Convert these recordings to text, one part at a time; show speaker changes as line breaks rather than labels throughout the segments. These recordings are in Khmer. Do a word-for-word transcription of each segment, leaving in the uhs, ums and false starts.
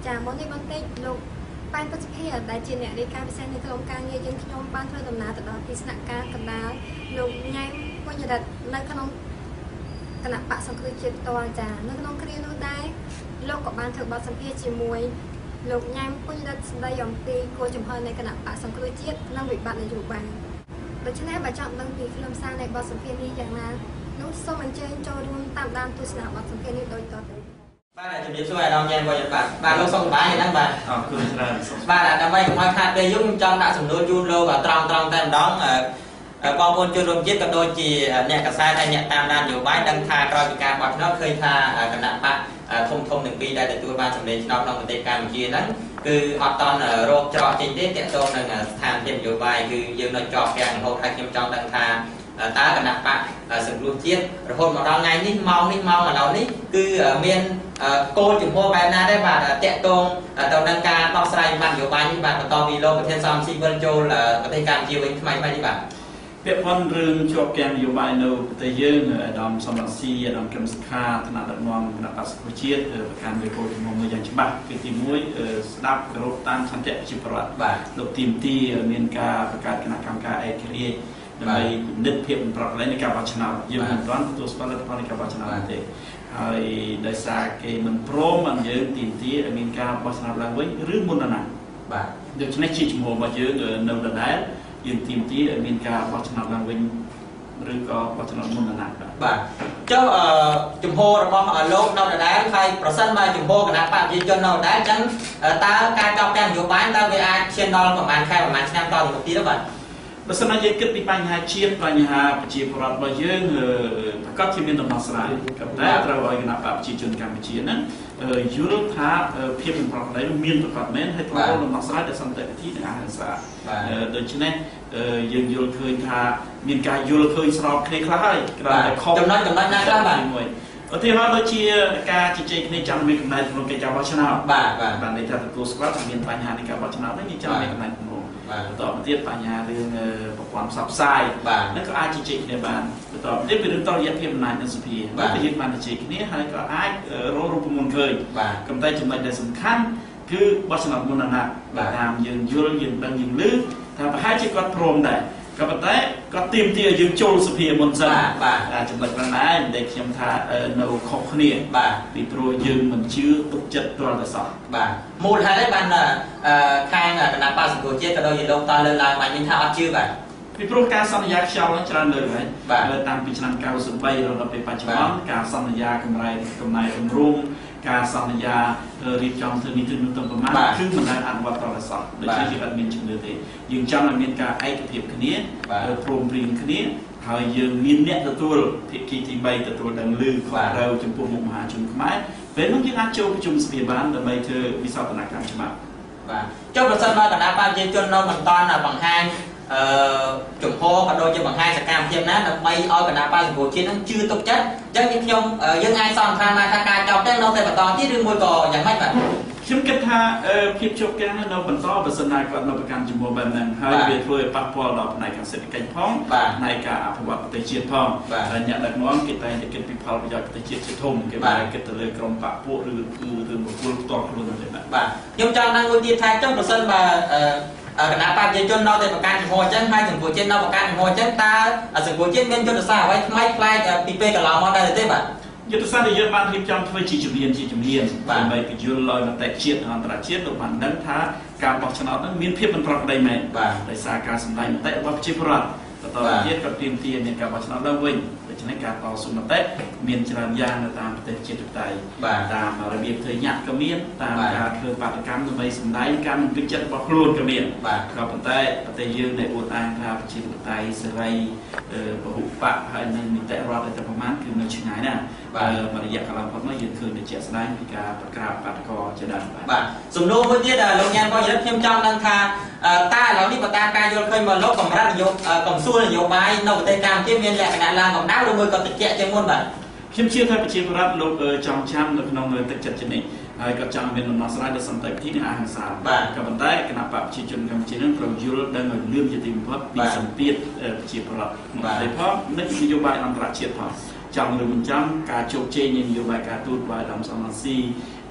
ចាមកនេះបន្តិចលោកប៉ែនពុទ្ធភិដែលជាអ្នករាយការណ៍ពិសេសនៃក្រុមការងារយើងខ្ញុំបានធ្វើដំណើរទៅដល់ទីស្នាក់ការកណ្ដាលលោកញ៉ែមពុញរិទ្ធនៅក្នុងគណៈបកសង្គ្រោះជាតិផ្ទាល់ចានៅក្នុងគ្រានោះដែរលោកក៏បានធ្វើបទសម្ភាសន៍ជាមួយលោកញ៉ែមពុញរិទ្ធស្ដីអំពីគោលចំហនៃគណៈបកសង្គ្រោះជាតិនិងវិបត្តិនយោបាយដូច្នេះបើចង់ដឹងពីខ្លឹមសារនៃបទសម្ភាសន៍នេះយ៉ាងណានោះសូមអញ្ជើញចូលរួមតាមដានទស្សនាបទសម្ភាសន៍នេះដូចតទៅបាទជំរាបសួរអាដាមញ៉ែមពុញរិទ្ធបាទបាទលោកសុខសប្បាយហ្នឹងបាទអរគុណច្រើនបាទដើម្បីកុំឲ្យខាតពេលយើងចង់ដាក់សំណួរជូនលោកត្រង់ត្រង់តែម្ដងបងប្អូនជនរួមជាតិក៏ដូចជាអ្នកកសែតហើយអ្នកតាមដាននយោបាយដឹងថាក្រោយពីការបោះឆ្នោតឃើញថាគណៈបកធំធំទាំងពីរដែលទទួលបានសម្លេងឆ្នោតក្នុងប្រទេសកម្ពុជាហ្នឹងគឺអត់តន់រកច្រកចេញទេទាក់ទងនឹងស្ថានភាពនយោបាយគឺយើងនៅជាប់ពាំងរហូតហើយខ្ញុំចង់ដឹងថាតើគណៈបកសង្គ្រោះជាតិរហូតមកដល់ថ្ងៃនេះម៉ោងនេះម៉ោងឥឡូវនេះគឺមានគោលជំហរបែបណាដែរបាទតាក់ទងទៅនឹងការដោះស្រាយវិបត្តិនយោបាយនេះបាទបន្តពីលោកប្រធានសមាជិកវិលចូលប្រទេសកម្ពុជាវិញថ្មីថ្មីនេះបាទពាក់ព័ន្ធរឿងជាប់គាំងនយោបាយនៅប្រទេសយើងអាដាមសំរងស៊ីអាដាមកឹមសុខាថ្នាក់ដឹកនាំគណៈបក្សសង្គ្រោះជាតិប្រកាន់លើគោលជំហរមួយយ៉ាងច្បាស់គឺទីមួយស្ដាប់គោរពតាមឆន្ទៈប្រជាពលរដ្ឋបាទលោកទីមទីមានការបង្កើតគណៈកម្មការឯករាជ្យដើម្បីពិនិត្យភាពប្រកបនៃការបោះឆ្នោតយើងមិនទាន់ទទួលស្គាល់លទ្ធផលនៃការបោះឆ្នោតទេហើយដោយសារគេមិនព្រមឲ្យយើងទីមទីឲ្យមានការបោះឆ្នោតឡើងវិញឬមុនណាបាទដូច្នេះជាជំហររបស់យើងនៅដដែលយើងទីមទីឲ្យមានការបោះឆ្នោតឡើងវិញឬក៏បោះឆ្នោតមុនណាបាទចុះជំហររបស់លោកនៅដដែលហើយប្រសិនបើជំហរគណៈបកប្រជាជននៅដដែលអញ្ចឹងតើការចោទប្រកាន់នយោបាយតើវាអាចឈានដល់ប្រហែលខែប្រហែលឆ្នាំតទៅមុខទៀតទេបាទបើសិនណាយើងគិតពីបញ្ហាជាតិបញ្ហាប្រជាពលរដ្ឋរបស់យើងប្រកាសជាមានដំណោះស្រាយក៏តែត្រូវឲ្យគណៈបកប្រជាជនកម្ពុជាហ្នឹងយល់ថាភាពមិនប្រក្រតីមានប្រកបមែនហើយត្រូវដំណោះស្រាយដោយសន្តិវិធីនិងអហិង្សាដូច្នេះយើងយល់ឃើញថាមានការយល់ឃើញស្របគ្នាខ្លះហើយក្រៅតែខុសចំណុចចំណុចណាខ្លះបាទមួយឧទាហរណ៍ដូចជាការជជែកគ្នាចាំមានកំណែក្នុងកិច្ចការបោះឆ្នោតបាទបាទន័យថាទទួលស្គាល់ថាមានបញ្ហានៃការបោះឆ្នោតនេះយើងចាំមានកំណែក្នុងបន្តមកទៀតបញ្ហារឿងប្រព័ន្ធផ្សព្វផ្សាយហ្នឹងក៏អាចជជែកគ្នាបានបន្តមកទៀតពីរឿងតរយៈភាពអំណាចនៅសភាបាទយើងបានជជែកគ្នាហើយក៏អាចរករូបមន្តឃើញក៏តែចំណុចដែលសំខាន់គឺបោះឆ្នោតមុនអាណត្តិតាមយើងយល់យើងដឹងយើងឮថាប្រហែលជាគាត់ព្រមដែរក៏ប៉ុន្តែគាត់ទាមទារយើងចូលសភាមុនសិនបាទចំណុចហ្នឹងដែរដែលខ្ញុំថានៅខុសគ្នាបាទពីព្រោះយើងមិនជឿទុកចិត្តទាល់តែសោះបាទមូលហេតុឯបានខាងគណៈបក្សសង្គ្រោះជាតិក៏ដូចជាលោកតើលើកឡើងបាញ់វិញថាអត់ជឿបាទពីព្រោះការសន្យាខ្យល់ហ្នឹងច្រើនលើកហើយតាំងពីឆ្នាំកៅសិបបីរហូតដល់ពេលបច្ចុប្បន្នការសន្យាកម្រៃកំណែរំរងការសន្យារៀបចំធ្វើនេះធ្វើនោះទៅប្រមាណគឺមិនដែលអនុវត្តដល់សោះដូច្នេះយើងអត់មានជំនឿទេយើងចង់ឲ្យមានការឯកភាពគ្នាព្រមព្រៀងគ្នាហើយយើងមានអ្នកទទួលភាគីទីបីទទួលដឹងឮខុសត្រូវចំពោះមុខមហាជនខ្មែរពេលនោះយើងអាចចូលប្រជុំសភាបានដើម្បីធ្វើវិសោធនកម្មច្បាប់បាទចុះប្រសិនបើគណៈបព្វជិជននៅមិនតាន់បង្ហាញអឺចំហក៏ដូចជាបង្ហាញសកម្មភាពណាដើម្បីឲ្យគណៈបក្សសង្គ្រោះជាតិនឹងជឿទុកចិត្តអញ្ចឹងខ្ញុំយើងអាចសន្និដ្ឋានថាការចោទទាំងនៅតែបន្តទៀតឬមួយក៏យ៉ាងម៉េចបាទខ្ញុំគិតថាភាពជាប់គាំងនៅបន្តបើសិនណាគាត់នៅប្រកាន់ជំហរបែបហ្នឹងហើយវាធ្វើឲ្យប៉ះពាល់ដល់ផ្នែកសេដ្ឋកិច្ចផងផ្នែកការអភិវឌ្ឍប្រទេសជាតិផងហើយអ្នកដឹកនាំគេតែងតែគិតពីផលប្រយោជន៍ប្រទេសជាតិជាធំគេមិនគិតទៅលើក្រុមបកពួកឬគឺរឿងបុគ្គលផ្ទាល់ខ្លួនទេបាទខ្ញុំចង់ដឹងមួយទៀតថាចុះប្រសិនបើគណៈបព្វជិជននៅតែប្រកាន់ជំហរអញ្ចឹងហើយសង្គ្រោះជាតិនៅប្រកាន់ជំហរអញ្ចឹងតើសង្គ្រោះជាតិមានយុទ្ធសាស្ត្រអ្វីថ្មីប្លែកពីពេលកន្លងមកដែរទេបាទយុទ្ធសាស្ត្រដែលយើងបានរៀបចំធ្វើជាជំនាញជាជំនាញដើម្បីពន្យល់ឲ្យមតិជាតិអន្តរជាតិលោកបានដឹងថាការបោះឆ្នោតហ្នឹងមានភាពមិនប្រក្រតីមែនដោយសារការសម្ដែងមតិរបស់ប្រជាពលរដ្ឋបន្តទៀតក៏ទាមទារមានការបោះឆ្នោតឡើងវិញដូច្នេះការតស៊ូមតិមានច្រើនយ៉ាងនៅតាមប្រទេសជាតិតៃតាមរបៀបធ្វើញាក់ក៏មានតាមការធ្វើបាតកម្មដើម្បីសម្ដែងការមិនពេញចិត្តរបស់ខ្លួនក៏មានក៏ប៉ុន្តែប្រទេសយើងដែលអួតអាងថាប្រជាធិបតេយ្យសេរីពហុបកហើយនឹងនីតិរដ្ឋតែប្រមាណគឺនៅឆ្ងាយណាស់បាទរយៈកន្លងផុតមកយើងឃើញតែជាក់ស្ដែងពីការប្រក្រាបបាតកោជាដើមបាទសំណួរមួយទៀតលោកញ៉ាំបងរិទ្ធខ្ញុំចង់ដឹងថាតើឥឡូវនេះបើតាមការយល់ឃើញមកលោកកម្រិតនយោបាយកំសួរនយោបាយនៅប្រទេសកម្ពុជាមានលក្ខណៈឡើងកម្ដៅឬមួយក៏តិចជាងមុនបាទខ្ញុំជឿថាប្រជាពលរដ្ឋលោកចង់ចាំនៅក្នុងទឹកចិត្តជានេះហើយក៏ចង់មានដំណោះស្រាយដោយសន្តិវិធីនិងអហិង្សាបាទក៏ប៉ុន្តែគណៈបព្វជិជនកម្ពុជានឹងត្រូវយល់ដឹងឲ្យលឿនជាទីបំផុតពីសម្ពាធប្រជាពលរដ្ឋក្នុងប្រទេសផងនិងនយោបាយអន្តរជាតិផងចង់ឬមិនចង់ការជោគជ័យនៃនយោបាយការទូតរបស់អាដាមសំរងស៊ី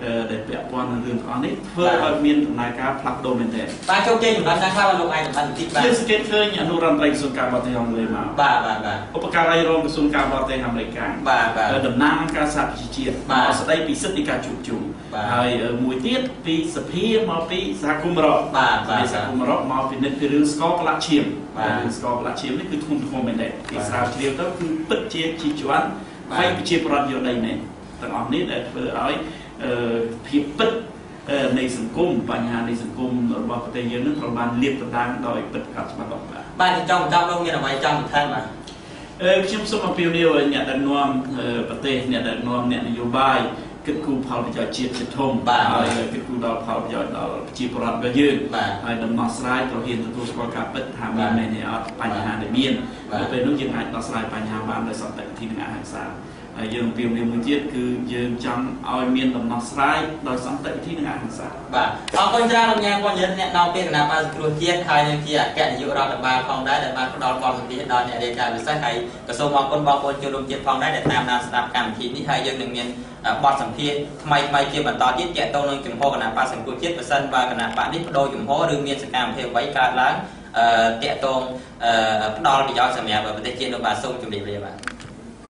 để bẻ quan đường khó đấy vừa miền trong này cá plug đồ mình thế
ba châu trên chúng ta đang khai là lục ai chúng ta thích ba
chưa sự kết khơi nhà nô ran tây xuân cao bảo tây hồng lệ mà
ba ba ba
Upakara rong xuân cao bảo tây hồng lệ càng đầm nam cá sạt chỉ triệt mà sẽ đây bị sức đi cá chụp chụpហើយមួយទៀតពីសភាមកពីសហគមន៍រកបាទពីសហគមន៍រកមកពីនិតពីរឿងស្កកលាក់ឈាមរឿងស្កកលាក់ឈាមនេះគឺធ្ងន់ធ្ងរមែនទេពីស្រាវជ្រាវទៅគឺពិតជាជីជាន់ហើយប្រជាប្រដ្ឋយកដីនេះទាំងអស់នេះដែលធ្វើឲ្យភាពពិតនៃសង្គមបញ្ហានៃសង្គមរបស់ប្រទេសយើងនឹងត្រូវបានលាតត្រដាងដោយពិតប្រាកដច្បាស់លាស់បាទ
បាទចង់ចាប់លោកមានអ្វីចង់បន្ថែមបាទ
អឺខ្ញុំសូមអំពាវនាវឲ្យអ្នកដឹកនាំប្រទេសអ្នកដឹកនាំអ្នកនយោបាយគិតគូរផលប្រយោជន៍ជាតិជាធំហើយគិតគូរដល់ផលប្រយោជន៍ដល់ប្រជាពលរដ្ឋរបស់យើងហើយដំណោះស្រាយត្រូវហ៊ានទទួលស្គាល់ការពិតថាមានមែនទេអត់បញ្ហាដែលមានដល់ពេលនោះយើងអាចដោះស្រាយបញ្ហាបានដោយសន្តិវិធីនិងអហិង្សាហើយយើងពីមួយមួយទៀតគឺយើងចង់ឲ្យមានដំណោះស្រាយដោយសន្តិវិធីនិងអហិង្សា
បាទអរគុណច្រើនលោកញ៉ាំពលរដ្ឋអ្នកនាំពាក្យគណៈបក្សសង្គ្រោះជាតិហើយនឹងជាអគ្គនាយករដ្ឋបាលផងដែរដែលបានផ្ដល់ព័ត៌មានដល់អ្នករាយការណ៍ពិសេសហើយក៏សូមអរគុណបងប្អូនជនរួមជាតិផងដែរដែលតាមដានស្ដាប់កម្មវិធីនេះហើយយើងនឹងមានបទសម្ភាសន៍ថ្មីថ្មីជាបន្តទៀតទាក់ទងនឹងជំហរគណៈបក្សសង្គ្រោះជាតិប្រសិនបើគណៈបក្សនេះបដូរជំហរឬមានសកម្មភាពអ្វីកើតឡើងតាក់ទងផ្ដល់ប្រយោជន៍សម្រាប់ប្រទេសជាតិនោះបាទសូមជម្រាបលាបាទ